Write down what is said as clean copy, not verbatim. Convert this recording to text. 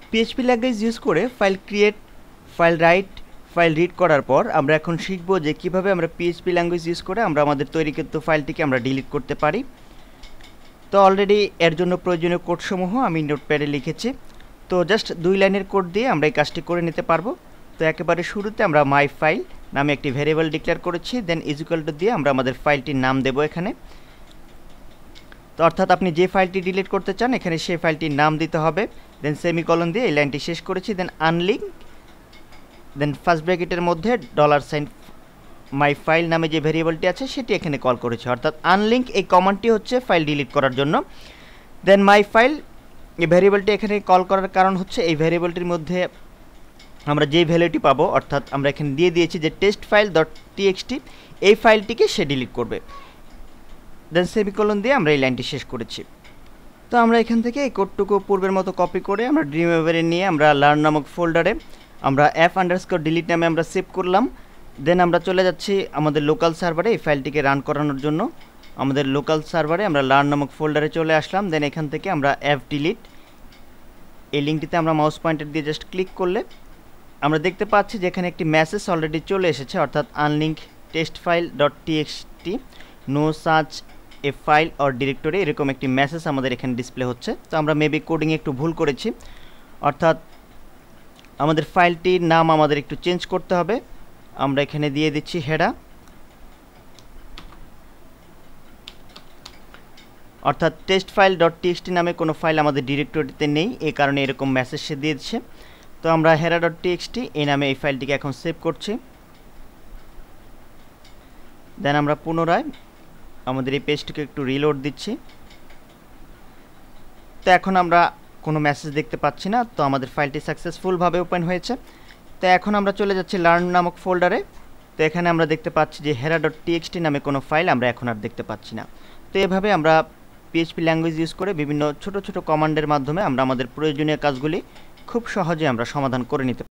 PHP language use করে file create, file write, file read করার পর আমরা এখন শিখব যে কিভাবে আমরা পিএইচপি ল্যাঙ্গুয়েজ ইউজ করে আমরা আমাদের তৈরিকৃত ফাইলটিকে আমরা ডিলিট করতে পারি। তো অলরেডি এর জন্য প্রয়োজনীয় কোডসমূহ আমি নোটপ্যাডে লিখেছি। তো জাস্ট 2 লাইনের কোড দিয়ে আমরা এই কাজটি করে নিতে পারবো। তো একেবারে শুরুতে আমরা মাই ফাইল নামে একটি ভ্যারিয়েবল ডিক্লেয়ার করেছি, দেন ইকুয়াল টু দিয়ে আমরা আমাদের ফাইলটির নাম দেব এখানে। তো অর্থাৎ আপনি যে ফাইলটি ডিলিট করতে চান এখানে সেই ফাইলটির নাম দিতে হবে, দেন সেমিকলন দিয়ে এই লাইনটি শেষ করেছি, দেন আনলিঙ্ক, দেন ফার্স্ট ব্র্যাকেটের মধ্যে $সাইন মাই ফাইল নামে যে ভ্যারিয়েবলটি আছে সেটি এখানে কল করেছি। অর্থাৎ আনলিঙ্ক এই কমান্ডটি হচ্ছে ফাইল ডিলিট করার জন্য। দেন মাই ফাইল এই ভ্যারিয়েবলটি এখানে কল করার কারণ হচ্ছে এই ভ্যারিয়েবলটির মধ্যে আমরা যে ভ্যালুটি পাবো, অর্থাৎ আমরা এখানে দিয়ে দিয়েছি যে টেস্ট ফাইল ডট টিএক্সটি, এই ফাইলটিকে সে ডিলিট করবে। দেন সেমিকলন দিয়ে আমরা এই লাইনটি শেষ করেছি। তো আমরা এখান থেকে এই কোডটুকু পূর্বের মতো কপি করে আমরা ড্রিমওয়েভারে নিয়ে আমরা লার্ন নামক ফোল্ডারে আমরা f_delete নামে আমরা সেভ করলাম। দেন আমরা চলে যাচ্ছি আমাদের লোকাল সার্ভারে এই ফাইলটিকে রান করানোর জন্য। আমাদের লোকাল সার্ভারে আমরা লার্ন নামক ফোল্ডারে চলে আসলাম। দেন এখান থেকে আমরা fdelete এই লিঙ্কটিতে আমরা মাউস পয়েন্টার দিয়ে জাস্ট ক্লিক করলে আমরা দেখতে পাচ্ছি যে এখানে একটি মেসেজ অলরেডি চলে এসেছে, অর্থাৎ unlink test file dot TXT no such a file or directory, এরকম একটি মেসেজ আমাদের এখানে ডিসপ্লে হচ্ছে। তো আমরা মেবি কোডিংয়ে একটু ভুল করেছি, অর্থাৎ আমাদের ফাইলটির নাম আমাদের একটু চেঞ্জ করতে হবে। আমরা এখানে দিয়ে দিচ্ছি হেডা, অর্থাৎ টেস্ট ফাইল ডট টিএক্সটি নামে কোনো ফাইল আমাদের ডিরেক্টরিতে নেই, এই কারণে এরকম মেসেজ সে দিয়েছে। তো আমরা হেডা ডট টিএক্সটি এই নামে এই ফাইলটিকে এখন সেভ করছি। দেন আমরা পুনরায় আমাদের এই পেজটিকে একটু রিলোড দিচ্ছি। তো এখন আমরা কোনো মেসেজ দেখতে পাচ্ছি না, তো আমাদের ফাইলটি সাকসেসফুলভাবে ওপেন হয়েছে। তো এখন আমরা চলে যাচ্ছি লার্ন নামক ফোল্ডারে। তো এখানে আমরা দেখতে পাচ্ছি যে হেডা ডট টিএক্সটি নামে কোনো ফাইল আমরা এখন আর দেখতে পাচ্ছি না। তো এভাবে আমরা পিএইচপি ল্যাঙ্গুয়েজ ইউজ করে বিভিন্ন ছোট ছোট কমান্ডের মাধ্যমে আমরা আমাদের প্রয়োজনীয় কাজগুলি খুব সহজে আমরা সমাধান করে নিতে পারি।